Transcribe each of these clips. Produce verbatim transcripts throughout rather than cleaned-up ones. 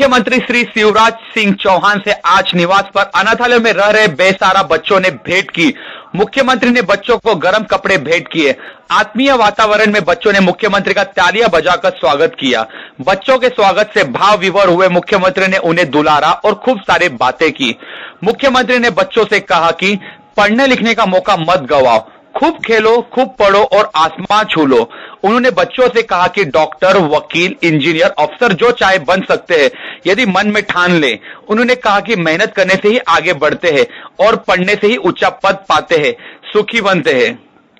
मुख्यमंत्री श्री शिवराज सिंह चौहान से आज निवास पर अनाथालय में रह रहे बेसहारा बच्चों ने भेंट की। मुख्यमंत्री ने बच्चों को गर्म कपड़े भेंट किए। आत्मीय वातावरण में बच्चों ने मुख्यमंत्री का तालियां बजाकर स्वागत किया। बच्चों के स्वागत से भाव विभोर हुए मुख्यमंत्री ने उन्हें दुलारा और खूब सारी बातें की। मुख्यमंत्री ने बच्चों से कहा कि पढ़ने लिखने का मौका मत गवाओ, खूब खेलो, खूब पढ़ो और आसमान छू लो। उन्होंने बच्चों से कहा कि डॉक्टर, वकील, इंजीनियर, अफसर जो चाहे बन सकते हैं यदि मन में ठान ले। उन्होंने कहा कि मेहनत करने से ही आगे बढ़ते हैं और पढ़ने से ही ऊंचा पद पाते हैं, सुखी बनते हैं।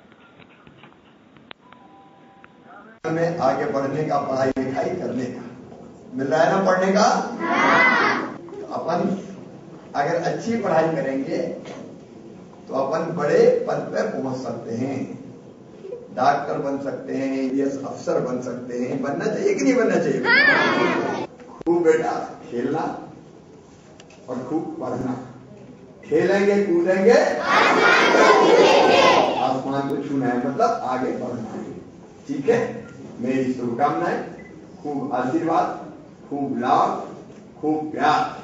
में आगे बढ़ने का, पढ़ाई लिखाई करने का मिल रहा है ना, पढ़ने का। तो अपन अगर अच्छी पढ़ाई करेंगे तो अपन बड़े पद पर पहुंच सकते हैं, डॉक्टर बन सकते हैं, आईएएस अफसर बन सकते हैं। बनना चाहिए कि नहीं बनना चाहिए? खूब बेटा खेलना और खूब पढ़ना। खेलेंगे कूदेंगे आसमान को छूना है, मतलब आगे बढ़ना है। ठीक है, मेरी शुभकामनाएं, खूब आशीर्वाद, खूब लाभ, खूब प्यार।